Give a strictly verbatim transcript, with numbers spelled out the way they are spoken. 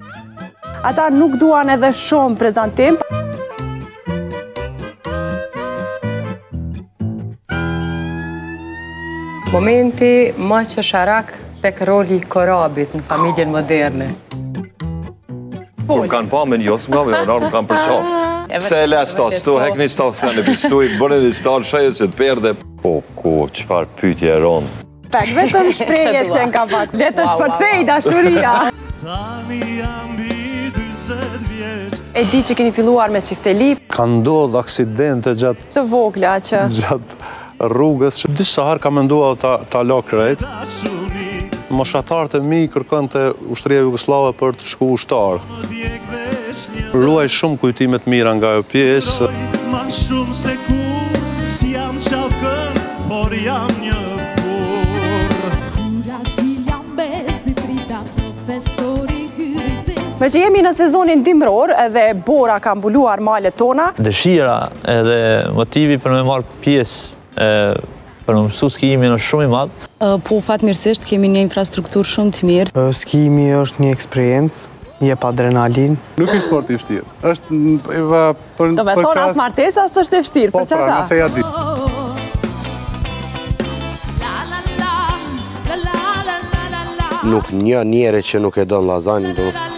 Ata nuk duan edhe shumë prezantim. Momenti më që sharak tek roli i korabit në familjen moderne. Kur më kanë pa me një osë nga me më kanë përshaf. Pse e le stas, stu hek një stas se në pistu i bërë një stas shajë se të perde. Po, ku, qëfar pytje e ronë. Pek, vetëm shpreje që në ka pak. Le të shpërthej dashuria. E di që keni filluar me qifteli. Ka ndodhë aksidente gjatë... Të vogla që... Gjatë rrugës. Disa herë ka menduar ta, ta la krejt. Moshatarët e mi kërkën të ushtria Jugoslave për të shku ushtarë. Ruaj shumë kujtimet mira nga e pjesë. Me që jemi në sezonin dimror edhe bora ka mbuluar malet tona. Dëshira edhe motivi për me marrë pjesë për në mësu skijimin është shumë i madhë. Po, fatmirësisht, kemi një infrastrukturë shumë të mirë. Skijimi është një eksperiencë, jep adrenalin. Nuk është sport i vështirë. është për Do me thonë as martesa, as është e vështirë, për që Po, pra, nëse ja di. Nuk një njeri që nuk e donë lazanjë,